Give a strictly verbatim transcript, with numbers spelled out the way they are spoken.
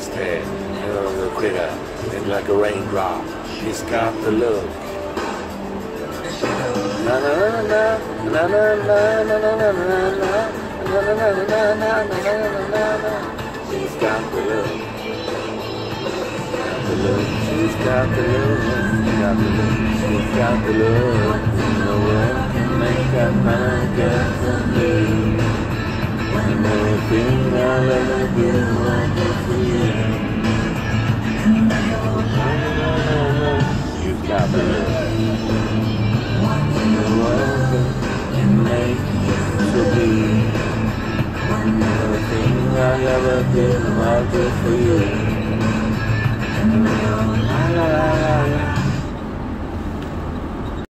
mustache, you know, the critter, and like a raindrop. He's got the look. Na na na na na na na na na na na na. She's got the look. Got the look. She's got the look. Got the look. She's got the look. No one can make that man get from me. And everything I'll ever do, I'll do for you. She's got the look. No one can make to be. Everything I'll ever do, I'll do for you.